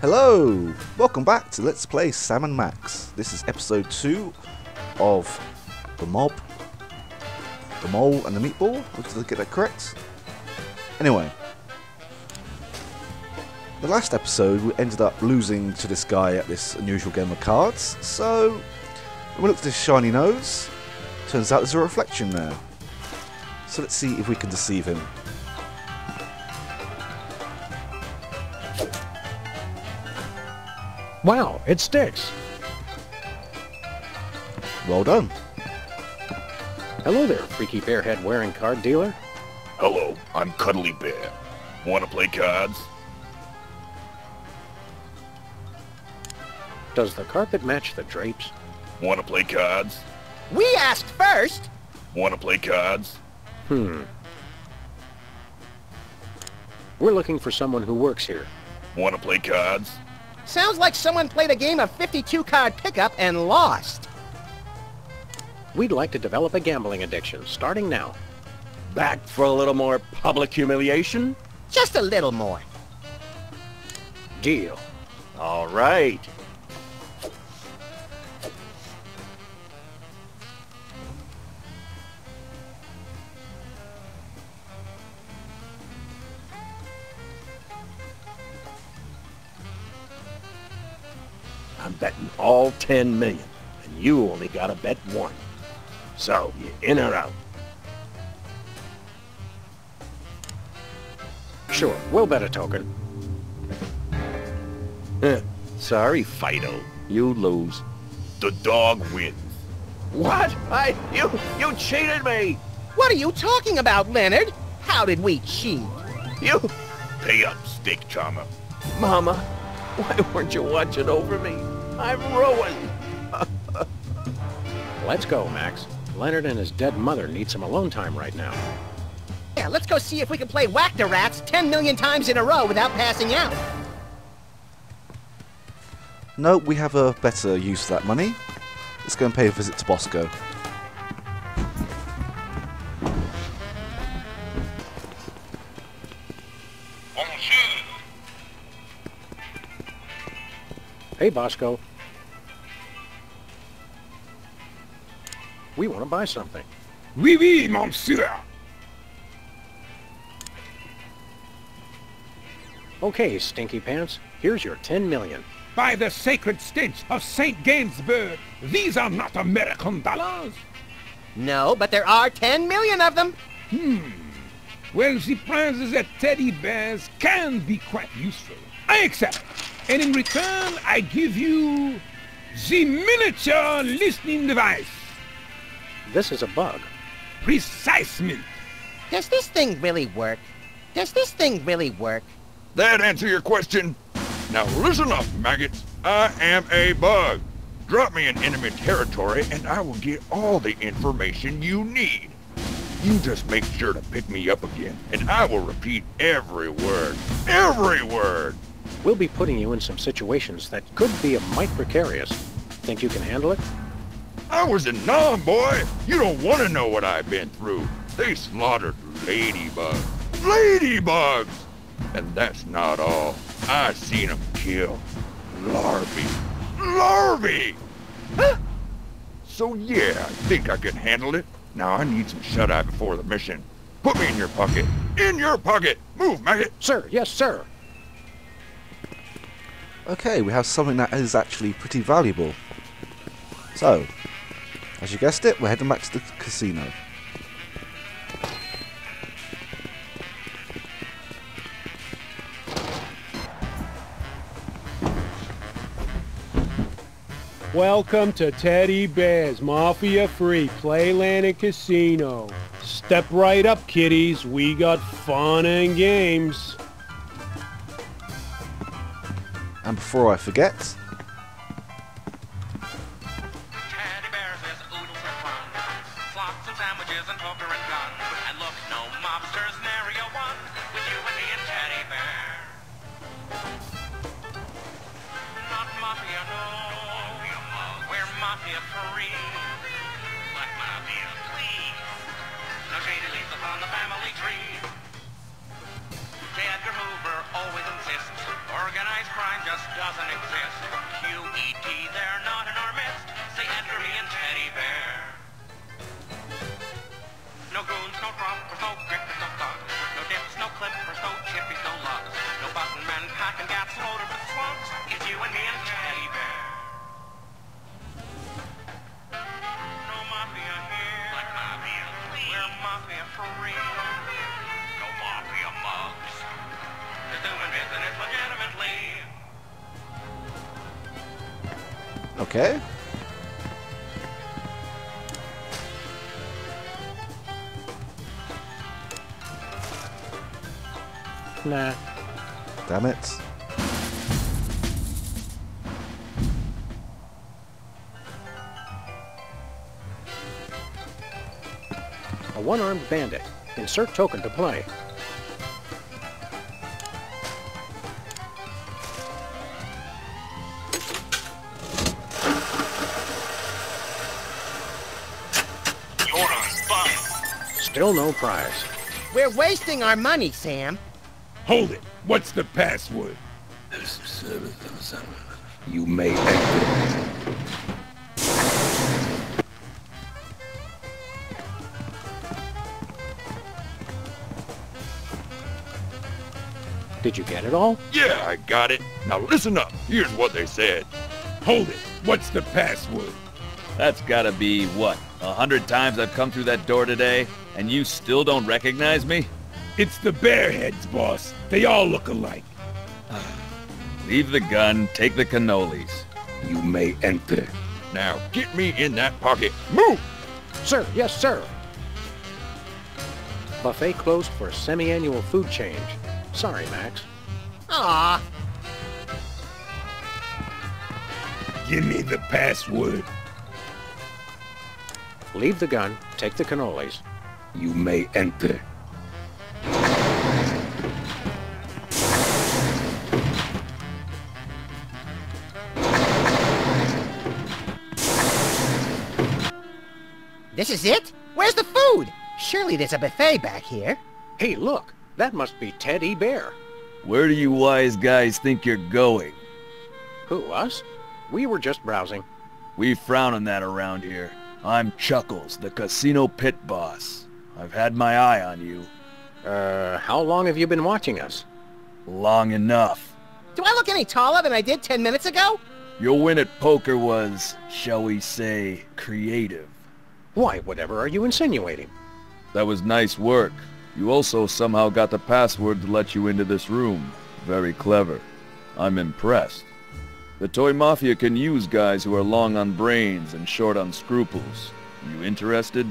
Hello! Welcome back to Let's Play Sam & Max. This is episode 2 of The Mob. The Mole and the Meatball? Did I get that correct? Anyway. The last episode we ended up losing to this guy at this unusual game of cards. So, when we looked at his shiny nose, turns out there's a reflection there. So let's see if we can deceive him. Wow, it sticks. Well done. Hello there, freaky bearhead wearing card dealer. Hello, I'm Cuddly Bear. Want to play cards? Does the carpet match the drapes? Want to play cards? We asked first! Want to play cards? We're looking for someone who works here. Want to play cards? Sounds like someone played a game of 52-card pickup and lost. We'd like to develop a gambling addiction, starting now. Back for a little more public humiliation? Just a little more. Deal. All right. I'm betting all 10 million, and you only gotta bet one. So, you in or out? Sure, we'll bet a token. Sorry, Fido. You lose. The dog wins. What? You cheated me! What are you talking about, Leonard? How did we cheat? You... Pay up, Steak Charmer. Mama, why weren't you watching over me? I'm ruined. Let's go, Max. Leonard and his dead mother need some alone time right now. Yeah, let's go see if we can play Whack-the-Rats 10 million times in a row without passing out. No, we have a better use for that money. Let's go and pay a visit to Bosco. Hey, Bosco. We want to buy something. Oui, oui, monsieur. Okay, Stinky Pants. Here's your 10 million. By the sacred stench of St. Gainsbourg, these are not American dollars. No, but there are 10 million of them. Well, the prizes at Teddy Bear's can be quite useful. I accept. And in return, I give you the miniature listening device. This is a bug. Precisely. Does this thing really work? Does this thing really work? That answer your question? Now listen up, maggots. I am a bug. Drop me in enemy territory and I will get all the information you need. You just make sure to pick me up again, and I will repeat every word. Every word! We'll be putting you in some situations that could be a mite precarious. Think you can handle it? I was in Nam, boy! You don't want to know what I've been through. They slaughtered ladybugs. Ladybugs! And that's not all. I seen them kill larvae. Larvae! Huh? So yeah, I think I can handle it. Now I need some shut-eye before the mission. Put me in your pocket. In your pocket! Move, maggot! Sir, yes, sir. Okay, we have something that is actually pretty valuable. So, as you guessed it, we're heading back to the casino. Welcome to Teddy Bear's Mafia-free Playland and Casino. Step right up, kiddies. We got fun and games. And before I forget, Teddy Bear says oodles are fun. Slots and sandwiches and poker and gun. And look, no mobster scenario one. With you and me and Teddy Bear. Not mafia, no. We're mafia free. Like mafia, please. No shady leaves upon the family tree. J. Edgar Hoover always insists organized crime just doesn't exist. QED, they're not in our midst. Say enter me and Teddy Bear. No goons, no droppers, no grippers, no thugs. No dips, no clippers, no chippies, no lugs. No button men packing gats loaded with slugs. It's you and me and Teddy Bear. No mafia here. Like mafia, please. We're mafia for real. No mafia mugs. They're doing business legitimately. Okay. Nah. Damn it. A one-armed bandit. Insert token to play. You're on fire. Still no prize. We're wasting our money, Sam. Hold it. What's the password? You may enter. Did you get it all? Yeah, I got it. Now listen up. Here's what they said. Hold it. What's the password? That's gotta be, what, 100 times I've come through that door today, and you still don't recognize me? It's the Bearheads, boss. They all look alike. Leave the gun, take the cannolis. You may enter. Now get me in that pocket. Move! Sir, yes, sir. Buffet closed for a semi-annual food change. Sorry, Max. Aw, Give me the password. Leave the gun, take the cannolis. You may enter. this is it? Where's the food? Surely there's a buffet back here. Hey, look. That must be Teddy Bear. Where do you wise guys think you're going? Who, us? We were just browsing. We frown on that around here. I'm Chuckles, the casino pit boss. I've had my eye on you. How long have you been watching us? Long enough. Do I look any taller than I did 10 minutes ago? Your win at poker was, shall we say, creative. Why, whatever are you insinuating? That was nice work. You also somehow got the password to let you into this room. Very clever. I'm impressed. The Toy Mafia can use guys who are long on brains and short on scruples. You interested?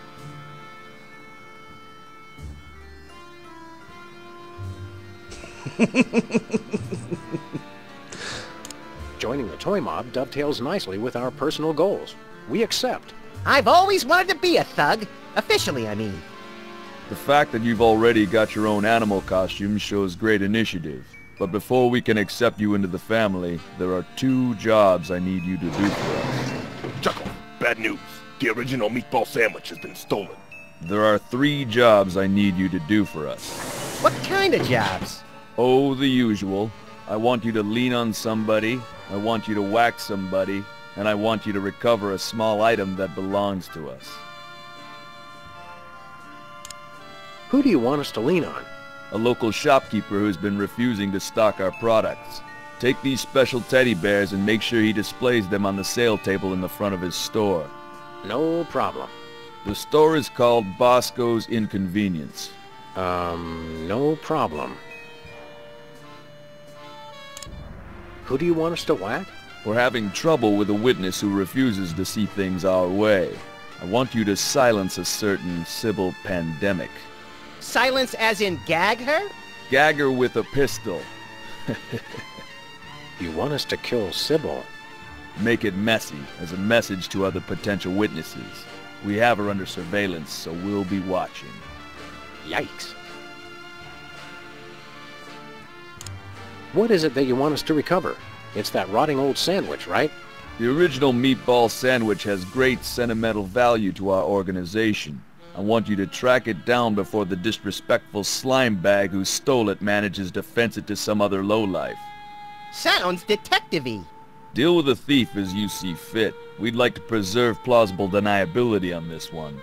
Joining the Toy Mob dovetails nicely with our personal goals. We accept. I've always wanted to be a thug. Officially, I mean. The fact that you've already got your own animal costume shows great initiative. But before we can accept you into the family, there are 2 jobs I need you to do for us. Chuckle, bad news. The original meatball sandwich has been stolen. There are 3 jobs I need you to do for us. What kind of jobs? Oh, the usual. I want you to lean on somebody, I want you to whack somebody, and I want you to recover a small item that belongs to us. Who do you want us to lean on? A local shopkeeper who's been refusing to stock our products. Take these special teddy bears and make sure he displays them on the sale table in the front of his store. No problem. The store is called Bosco's Inconvenience. No problem. Who do you want us to whack? We're having trouble with a witness who refuses to see things our way. I want you to silence a certain Sybil Pandemic. Silence as in gag her? Gag her with a pistol. You want us to kill Sybil? Make it messy, as a message to other potential witnesses. We have her under surveillance, so we'll be watching. Yikes. What is it that you want us to recover? It's that rotting old sandwich, right? The original meatball sandwich has great sentimental value to our organization. I want you to track it down before the disrespectful slime bag who stole it manages to fence it to some other lowlife. Sounds detective-y. Deal with the thief as you see fit. We'd like to preserve plausible deniability on this one.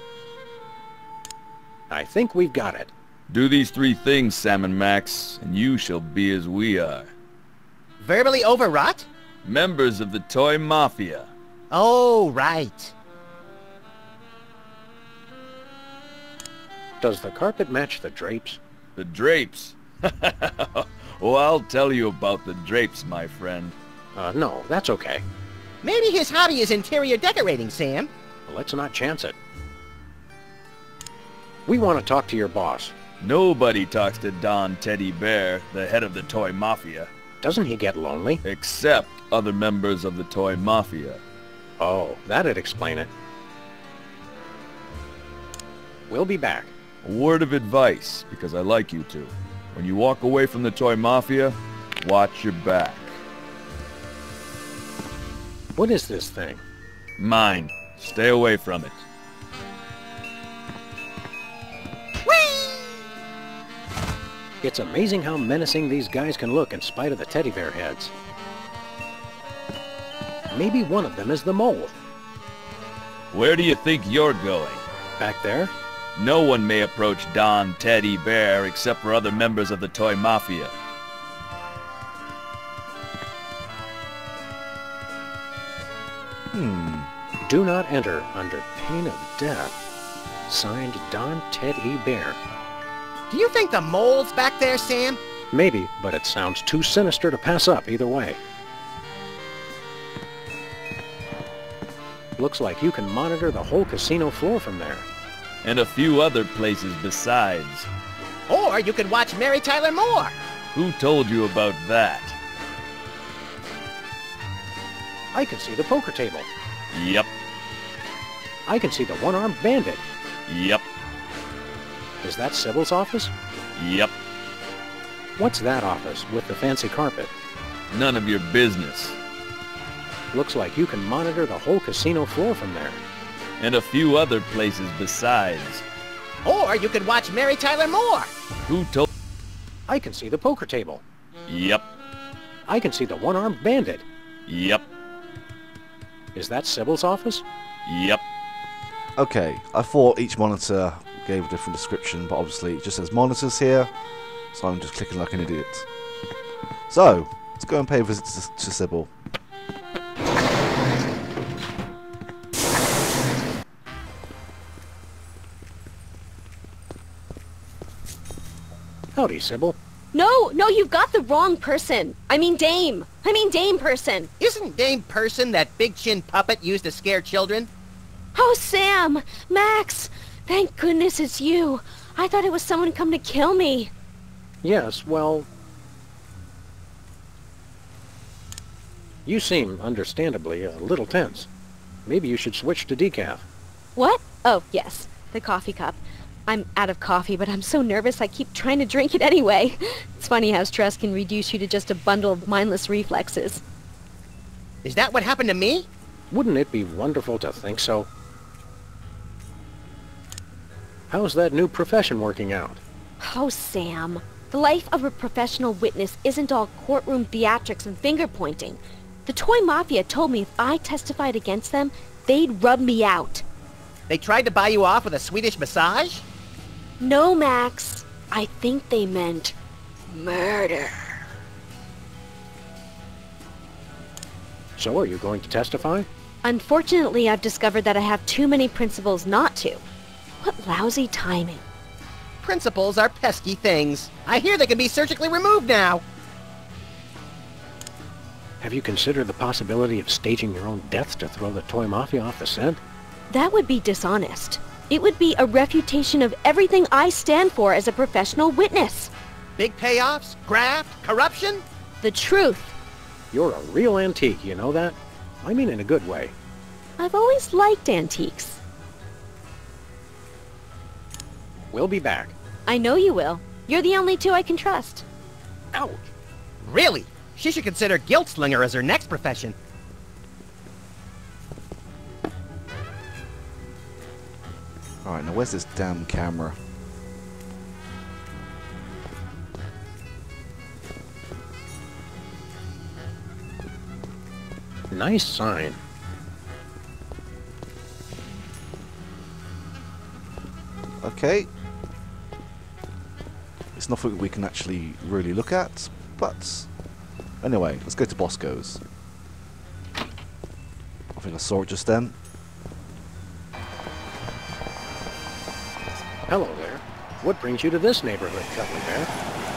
I think we've got it. Do these 3 things, Sam and Max, and you shall be as we are. Verbally overwrought? Members of the Toy Mafia. Oh, right. Does the carpet match the drapes? The drapes? Oh, I'll tell you about the drapes, my friend. No, that's okay. Maybe his hobby is interior decorating, Sam. Let's not chance it. We want to talk to your boss. Nobody talks to Don Teddy Bear, the head of the Toy Mafia. Doesn't he get lonely? Except other members of the Toy Mafia. Oh, that'd explain it. We'll be back. A word of advice, because I like you two. When you walk away from the Toy Mafia, watch your back. What is this thing? Mine. Stay away from it. It's amazing how menacing these guys can look in spite of the teddy bear heads. Maybe one of them is the mole. Where do you think you're going? Back there? No one may approach Don Teddy Bear except for other members of the Toy Mafia. Do not enter under pain of death. Signed, Don Teddy Bear. Do you think the mole's back there, Sam? Maybe, but it sounds too sinister to pass up either way. Looks like you can monitor the whole casino floor from there. And a few other places besides. Or you could watch Mary Tyler Moore. Who told you about that? I can see the poker table. Yep. I can see the one-armed bandit. Yep. Is that Sybil's office? Yep. What's that office with the fancy carpet? None of your business. Looks like you can monitor the whole casino floor from there. And a few other places besides. Or you could watch Mary Tyler Moore. Who told... I can see the poker table. Yep. I can see the one-armed bandit. Yep. Is that Sybil's office? Yep. Okay, I thought each monitor gave a different description, but obviously it just says monitors here, so I'm just clicking like an idiot. So, let's go and pay a visit to Sybil. Howdy, Sybil. No, you've got the wrong person. I mean Dame person. Isn't Dame Person that big chin puppet used to scare children? Oh, Sam! Max! Thank goodness it's you. I thought it was someone come to kill me. Yes, well... You seem, understandably, a little tense. Maybe you should switch to decaf. What? Oh, yes. The coffee cup. I'm out of coffee, but I'm so nervous I keep trying to drink it anyway. It's funny how stress can reduce you to just a bundle of mindless reflexes. Is that what happened to me? Wouldn't it be wonderful to think so? How's that new profession working out? Oh, Sam. The life of a professional witness isn't all courtroom theatrics and finger-pointing. The Toy Mafia told me if I testified against them, they'd rub me out. They tried to buy you off with a Swedish massage? No, Max. I think they meant murder. So are you going to testify? Unfortunately, I've discovered that I have too many principles not to. What lousy timing. Principles are pesky things. I hear they can be surgically removed now. Have you considered the possibility of staging your own deaths to throw the Toy Mafia off the scent? That would be dishonest. It would be a refutation of everything I stand for as a professional witness. Big payoffs? Graft? Corruption? The truth. You're a real antique, you know that? I mean in a good way. I've always liked antiques. We'll be back. I know you will. You're the only two I can trust. Ouch. Really? She should consider guilt slinger as her next profession. Alright, now where's this damn camera? Nice sign. Okay. It's nothing we can actually really look at, but anyway, let's go to Bosco's. I think I saw it just then. Hello there. What brings you to this neighborhood, Cuddly Bear?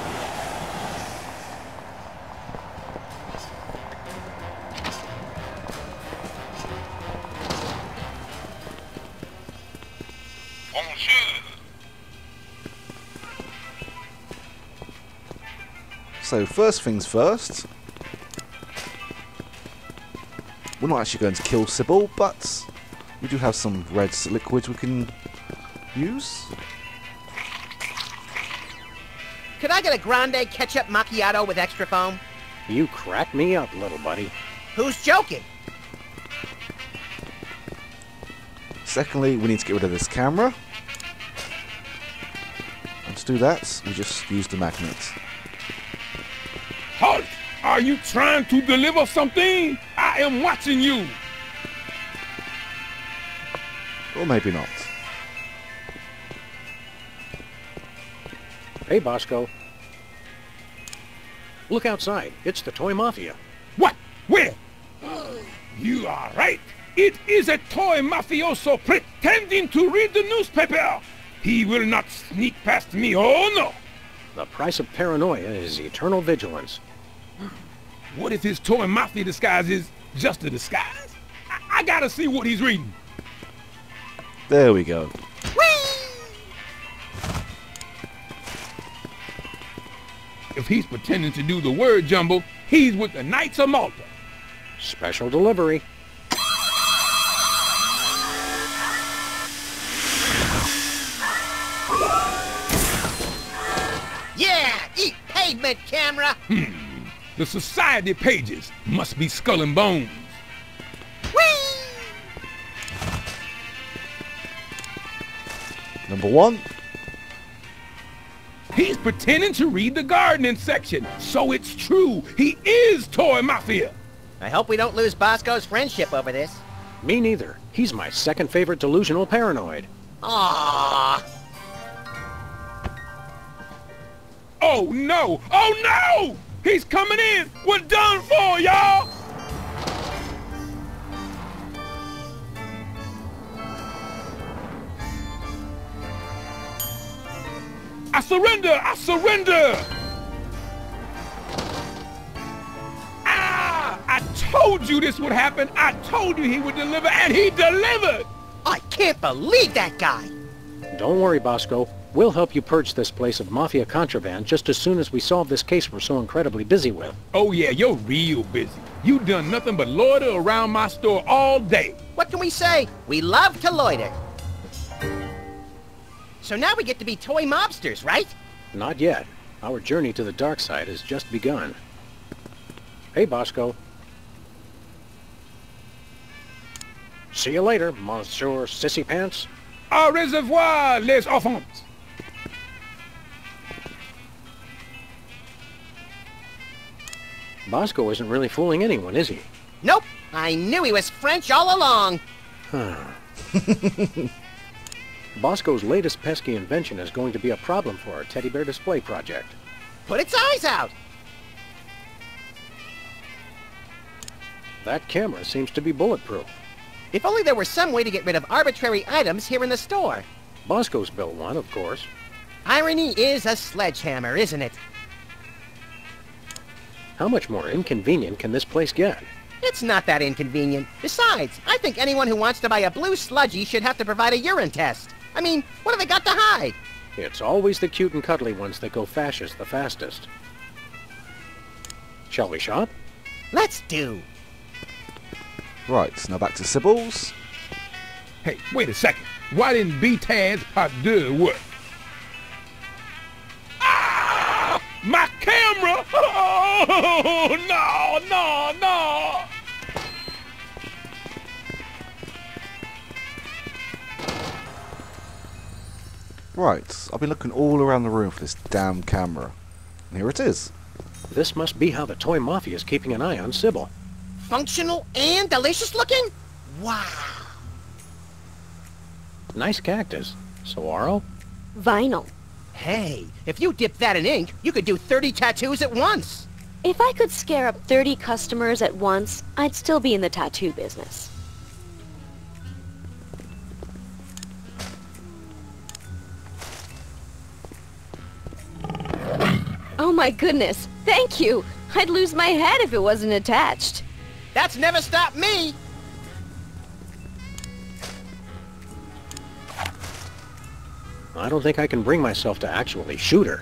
So first things first, we're not actually going to kill Sybil, but we do have some red liquid we can use. Could I get a grande ketchup macchiato with extra foam? You crack me up, little buddy. Who's joking? Secondly, we need to get rid of this camera. And to do that, we just use the magnet. Halt! Are you trying to deliver something? I am watching you. Or maybe not. Hey, Bosco. Look outside. It's the Toy Mafia. What? Where? You are right. It is a toy mafioso pretending to read the newspaper. He will not sneak past me, oh no. The price of paranoia is eternal vigilance. What if his toy mafia disguise is just a disguise? I gotta see what he's reading. There we go. If he's pretending to do the word jumble, he's with the Knights of Malta. Special delivery. Yeah! Eat pavement, camera! The society pages must be skull and bones. Number one. He's pretending to read the gardening section, so it's true. He is Toy Mafia. I hope we don't lose Bosco's friendship over this. Me neither. He's my second favorite delusional paranoid. Aww. Oh no! Oh no! He's coming in! We're done for, y'all! I surrender! I surrender! Ah! I told you this would happen! I told you he would deliver, and he delivered! I can't believe that guy! Don't worry, Bosco. We'll help you purge this place of mafia contraband just as soon as we solve this case we're so incredibly busy with. Oh yeah, you're real busy. You done nothing but loiter around my store all day. What can we say? We love to loiter. So now we get to be toy mobsters, right? Not yet. Our journey to the dark side has just begun. Hey, Bosco. See you later, Monsieur Sissy Pants. Au reservoir, les enfants. Bosco isn't really fooling anyone, is he? Nope. I knew he was French all along. Bosco's latest pesky invention is going to be a problem for our teddy bear display project. Put its eyes out. That camera seems to be bulletproof. If only there were some way to get rid of arbitrary items here in the store. Bosco's built one, of course. Irony is a sledgehammer, isn't it? How much more inconvenient can this place get? It's not that inconvenient. Besides, I think anyone who wants to buy a blue sludgy should have to provide a urine test. I mean, what have they got to hide? It's always the cute and cuddly ones that go fascist the fastest. Shall we shop? Let's do. Right, now back to Sybil's. Hey, wait a second. Why didn't B-Taz pas deux work? Ah! My camera! Oh, no, no, no! Right, I've been looking all around the room for this damn camera. And here it is. This must be how the Toy Mafia is keeping an eye on Sybil. functional and delicious looking? Wow. Nice cactus. Saguaro? Vinyl. Hey, if you dip that in ink, you could do 30 tattoos at once. If I could scare up 30 customers at once, I'd still be in the tattoo business. Oh my goodness, thank you! I'd lose my head if it wasn't attached. That's never stopped me. I don't think I can bring myself to actually shoot her.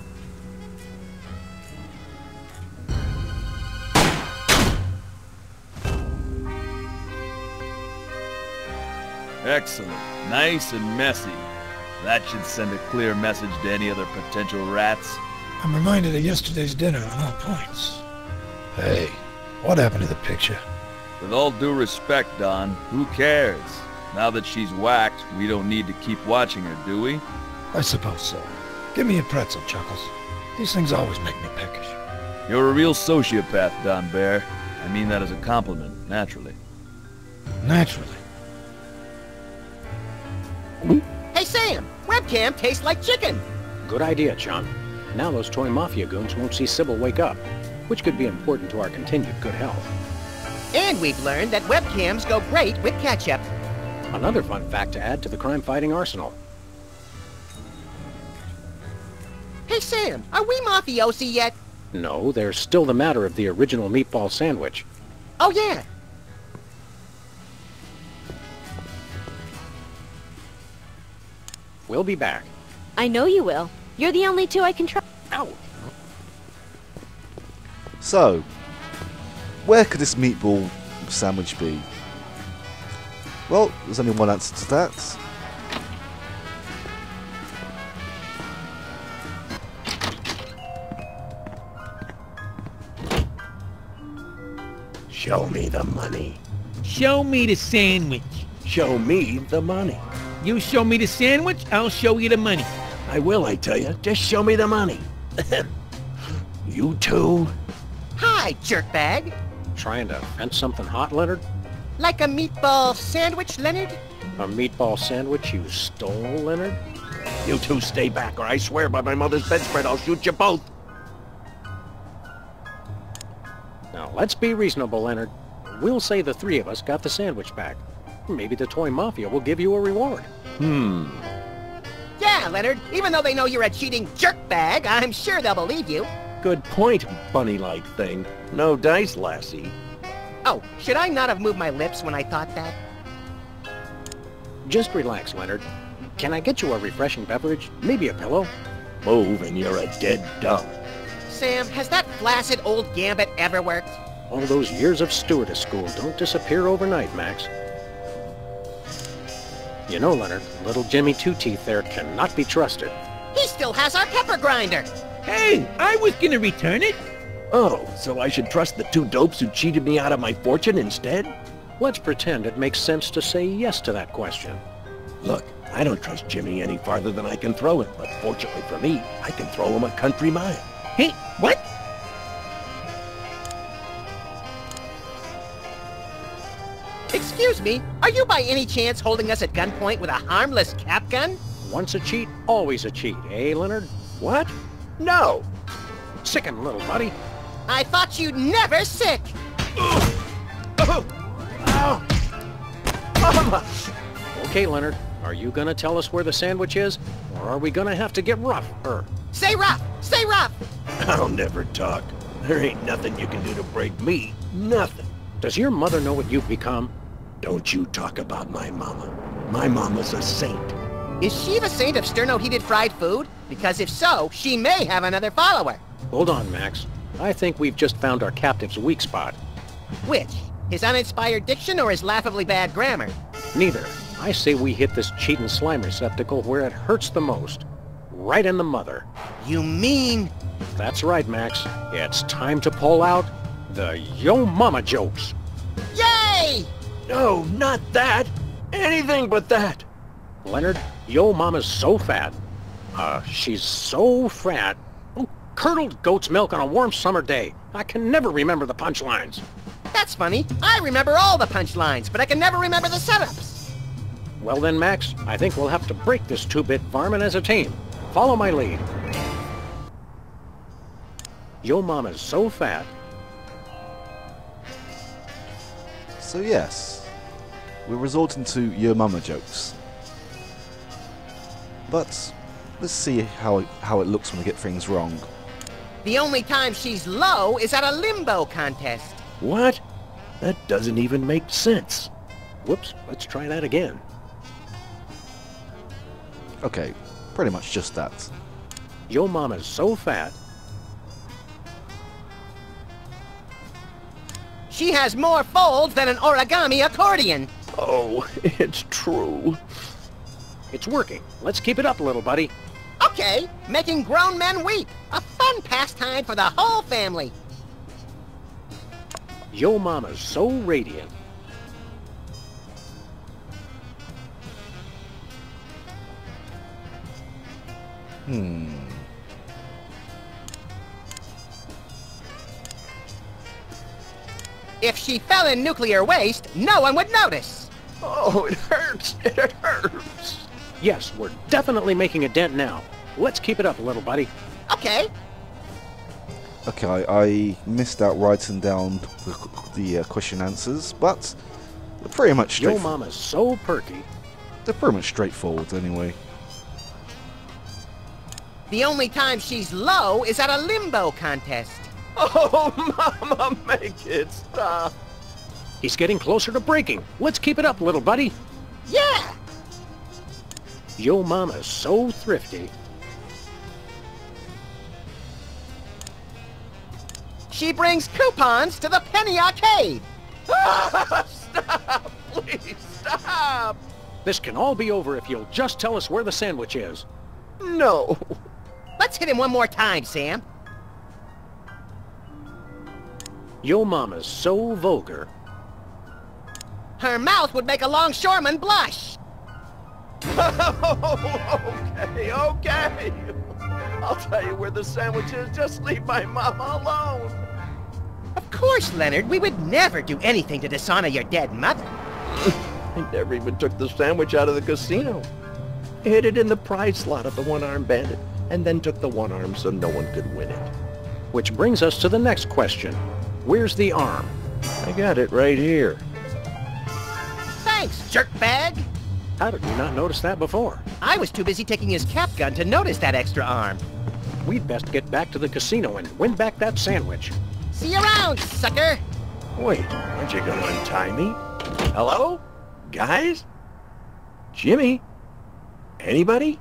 Excellent. Nice and messy. That should send a clear message to any other potential rats. I'm reminded of yesterday's dinner on all points. Hey, what happened to the picture? With all due respect, Don, who cares? Now that she's whacked, we don't need to keep watching her, do we? I suppose so. Give me a pretzel, Chuckles. These things always make me peckish. You're a real sociopath, Don Bear. I mean that as a compliment, naturally. Naturally. Hey, Sam, webcam tastes like chicken. Good idea, John. Now those toy mafia goons won't see Sybil wake up, which could be important to our continued good health. And we've learned that webcams go great with ketchup. Another fun fact to add to the crime-fighting arsenal. Hey, Sam, are we mafiosi yet? No, there's still the matter of the original meatball sandwich. Oh, yeah. We'll be back. I know you will. You're the only two I can trust. Ow! So, where could this meatball sandwich be? Well, there's only one answer to that. Show me the money. Show me the sandwich. Show me the money. You show me the sandwich, I'll show you the money. I will, I tell you. Just show me the money. You too? Hi, jerkbag. Trying to fence something hot, Leonard? Like a meatball sandwich, Leonard? A meatball sandwich you stole, Leonard? You two stay back, or I swear by my mother's bedspread I'll shoot you both. Now, let's be reasonable, Leonard. We'll say the three of us got the sandwich back. Maybe the Toy Mafia will give you a reward. Yeah, Leonard. Even though they know you're a cheating jerkbag, I'm sure they'll believe you. Good point, bunny-like thing. No dice, lassie. Oh, should I not have moved my lips when I thought that? Just relax, Leonard. Can I get you a refreshing beverage? Maybe a pillow? Move and you're a dead dumb. Sam, has that flaccid old gambit ever worked? All those years of stewardess school don't disappear overnight, Max. You know, Leonard, little Jimmy Two-Teeth there cannot be trusted. He still has our pepper grinder. Hey, I was gonna return it. Oh, so I should trust the two dopes who cheated me out of my fortune instead? Let's pretend it makes sense to say yes to that question. Look, I don't trust Jimmy any farther than I can throw it, but fortunately for me, I can throw him a country mile. Hey, what? Excuse me, are you by any chance holding us at gunpoint with a harmless cap gun? Once a cheat, always a cheat, eh, Leonard? What? No! Sick 'em, little buddy. I thought you'd never sick. Mama! Okay, Leonard, are you gonna tell us where the sandwich is? Or are we gonna have to get rough, Say rough! Say rough! I'll never talk. There ain't nothing you can do to break me. Nothing. Does your mother know what you've become? Don't you talk about my mama. My mama's a saint. Is she the saint of sterno-heated fried food? Because if so, she may have another follower. Hold on, Max. I think we've just found our captive's weak spot. Which? His uninspired diction or his laughably bad grammar? Neither. I say we hit this cheatin' slime receptacle where it hurts the most. Right in the mother. You mean... That's right, Max. It's time to pull out the Yo Mama jokes. Yay! No, not that. Anything but that. Leonard, Yo Mama's so fat. She's so fat. Oh, curdled goat's milk on a warm summer day. I can never remember the punchlines. That's funny. I remember all the punchlines, but I can never remember the setups. Well then, Max, I think we'll have to break this two-bit varmint as a team. Follow my lead. Yo Mama's so fat. So yes, we're resorting to Yo Mama jokes. But let's see how it looks when we get things wrong. The only time she's low is at a limbo contest. What? That doesn't even make sense. Whoops, let's try that again. Okay, pretty much just that. Yo Mama's so fat. She has more folds than an origami accordion. Oh, it's true. It's working. Let's keep it up, little buddy. Okay, making grown men weep. A fun pastime for the whole family. Yo Mama's so radiant. If she fell in nuclear waste, no one would notice. Oh, it hurts. It hurts. Yes, we're definitely making a dent now. Let's keep it up, little buddy. Okay. Okay, I missed out writing down the question answers, but they're pretty much Yo straightforward. Mama's so perky. They're pretty much straightforward anyway. The only time she's low is at a limbo contest. Oh, Mama, make it stop. He's getting closer to breaking. Let's keep it up, little buddy. Yeah! Yo Mama's so thrifty. She brings coupons to the Penny Arcade. Stop! Please, stop! This can all be over if you'll just tell us where the sandwich is. No. Let's hit him one more time, Sam. Yo Mama's so vulgar. Her mouth would make a longshoreman blush. Okay. I'll tell you where the sandwich is. Just leave my mama alone. Of course, Leonard. We would never do anything to dishonor your dead mother. I never even took the sandwich out of the casino. I hid it in the prize slot of the one-armed bandit, and then took the one arm so no one could win it. Which brings us to the next question. Where's the arm? I got it right here. Thanks, jerkbag. How did we not notice that before? I was too busy taking his cap gun to notice that extra arm. We'd best get back to the casino and win back that sandwich. See you around, sucker. Wait, aren't you gonna untie me? Hello? Guys? Jimmy? Anybody?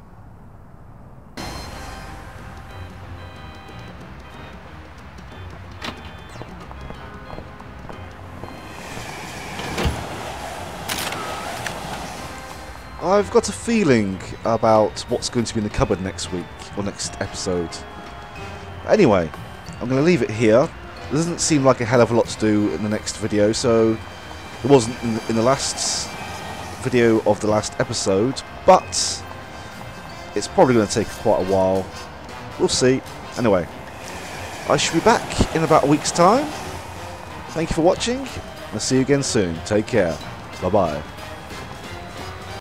I've got a feeling about what's going to be in the cupboard next week, or next episode. Anyway, I'm going to leave it here. There doesn't seem like a hell of a lot to do in the next video, so it wasn't in the last video of the last episode, but it's probably going to take quite a while. We'll see. Anyway, I should be back in about a week's time. Thank you for watching. I'll see you again soon. Take care. Bye-bye.